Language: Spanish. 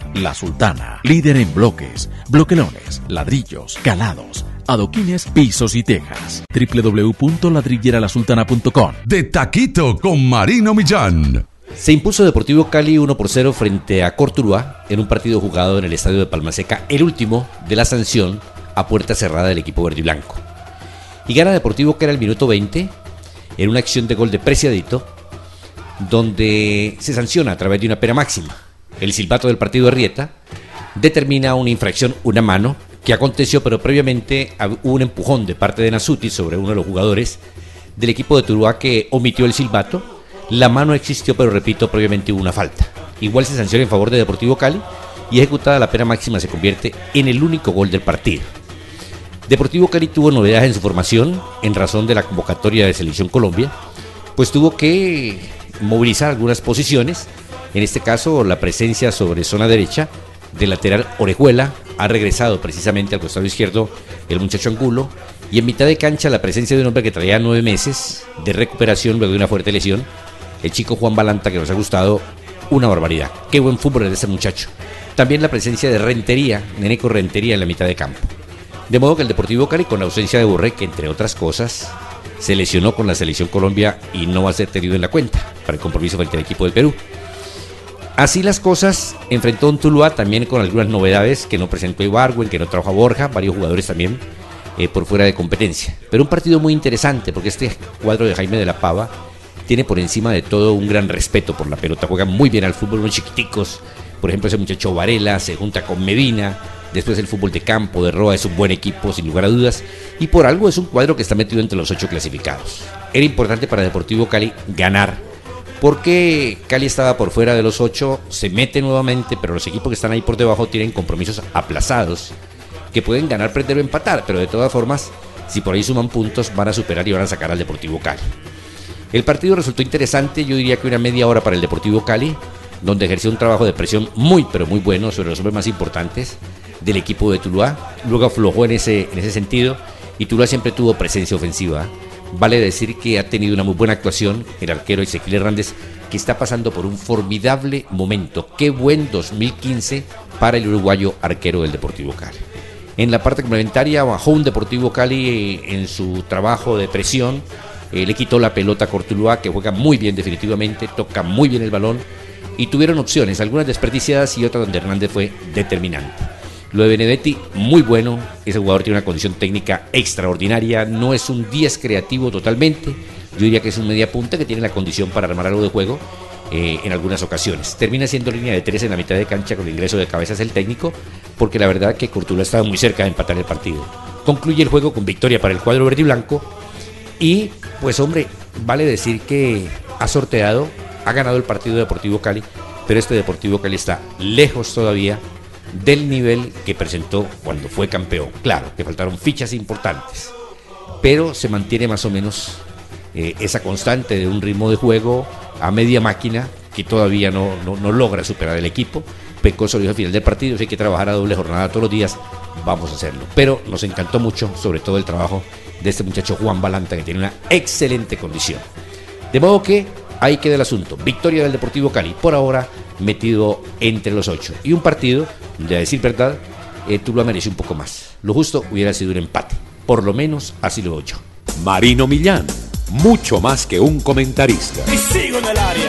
La Sultana, líder en bloques, bloquelones, ladrillos, calados, adoquines, pisos y tejas. www.ladrilleralasultana.com. De Taquito con Marino Millán. Se impuso Deportivo Cali 1-0 frente a Cortuluá en un partido jugado en el estadio de Palmaseca, el último de la sanción a puerta cerrada del equipo verde y blanco. Y gana Deportivo Cali al minuto 20 en una acción de gol de Preciadito, donde se sanciona a través de una pena máxima. El silbato del partido de Rieta determina una infracción, una mano, que aconteció, pero previamente hubo un empujón de parte de Nasuti sobre uno de los jugadores del equipo de Tuluá que omitió el silbato. La mano existió, pero repito, previamente hubo una falta. Igual se sanciona en favor de Deportivo Cali y ejecutada la pena máxima se convierte en el único gol del partido. Deportivo Cali tuvo novedades en su formación en razón de la convocatoria de Selección Colombia, pues tuvo que movilizar algunas posiciones, en este caso la presencia sobre zona derecha del lateral Orejuela, ha regresado precisamente al costado izquierdo el muchacho Angulo, y en mitad de cancha la presencia de un hombre que traía 9 meses de recuperación luego de una fuerte lesión, el chico Juan Balanta, que nos ha gustado una barbaridad. Qué buen fútbol es de ese muchacho. También la presencia de Rentería, Neneco Rentería en la mitad de campo. De modo que el Deportivo Cali, con la ausencia de Borré, que entre otras cosas se lesionó con la Selección Colombia y no va a ser tenido en la cuenta para el compromiso frente al equipo del Perú. Así las cosas, enfrentó a un Tuluá también con algunas novedades que no presentó Ibargüen, que no trajo a Borja, varios jugadores también por fuera de competencia. Pero un partido muy interesante porque este cuadro de Jaime de la Pava tiene por encima de todo un gran respeto por la pelota, juegan muy bien al fútbol, unos chiquiticos, por ejemplo ese muchacho Varela se junta con Medina, después el fútbol de campo de Roa es un buen equipo sin lugar a dudas, y por algo es un cuadro que está metido entre los 8 clasificados. Era importante para Deportivo Cali ganar, porque Cali estaba por fuera de los 8, se mete nuevamente, pero los equipos que están ahí por debajo tienen compromisos aplazados, que pueden ganar, perder o empatar, pero de todas formas, si por ahí suman puntos, van a superar y van a sacar al Deportivo Cali. El partido resultó interesante, yo diría que una media hora para el Deportivo Cali, donde ejerció un trabajo de presión muy pero muy bueno sobre los hombres más importantes del equipo de Tuluá. Luego aflojó en ese sentido y Tuluá siempre tuvo presencia ofensiva. Vale decir que ha tenido una muy buena actuación el arquero Ezequiel Hernández, que está pasando por un formidable momento. Qué buen 2015 para el uruguayo arquero del Deportivo Cali. En la parte complementaria bajó un Deportivo Cali en su trabajo de presión. Le quitó la pelota a Cortuluá, que juega muy bien definitivamente, toca muy bien el balón, y tuvieron opciones, algunas desperdiciadas y otras donde Hernández fue determinante. Lo de Benedetti, muy bueno, ese jugador tiene una condición técnica extraordinaria, no es un 10 creativo totalmente, yo diría que es un media punta que tiene la condición para armar algo de juego en algunas ocasiones. Termina siendo línea de 3 en la mitad de cancha con el ingreso de Cabezas el técnico, porque la verdad que Cortuluá estaba muy cerca de empatar el partido. Concluye el juego con victoria para el cuadro verde y blanco, y pues hombre, vale decir que ha sorteado, ha ganado el partido Deportivo Cali, pero este Deportivo Cali está lejos todavía del nivel que presentó cuando fue campeón. Claro, que faltaron fichas importantes, pero se mantiene más o menos esa constante de un ritmo de juego a media máquina que todavía no logra superar el equipo. Pecó sobre el final del partido, si hay que trabajar a doble jornada todos los días, vamos a hacerlo. Pero nos encantó mucho, sobre todo el trabajo de este muchacho Juan Balanta, que tiene una excelente condición. De modo que ahí queda el asunto. Victoria del Deportivo Cali, por ahora metido entre los 8. Y un partido, de a decir verdad, Tuluá mereció un poco más. Lo justo hubiera sido un empate. Por lo menos así lo veo yo. Marino Millán, mucho más que un comentarista. Y sigo en el área.